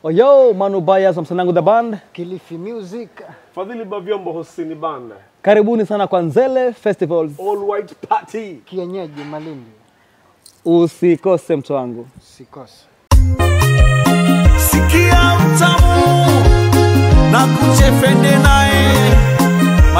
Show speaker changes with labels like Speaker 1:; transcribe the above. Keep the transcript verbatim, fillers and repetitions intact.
Speaker 1: Oyo, Manu Bias, Msanangu the Band.
Speaker 2: Kilifi Music.
Speaker 3: Fadhili Bavyombo Husini Band.
Speaker 1: Karibuni sana kwa Nzele Festivals.
Speaker 3: All White Party.
Speaker 2: Kienyeji Malindi.
Speaker 1: Usikose mtu wangu.
Speaker 2: Usikose.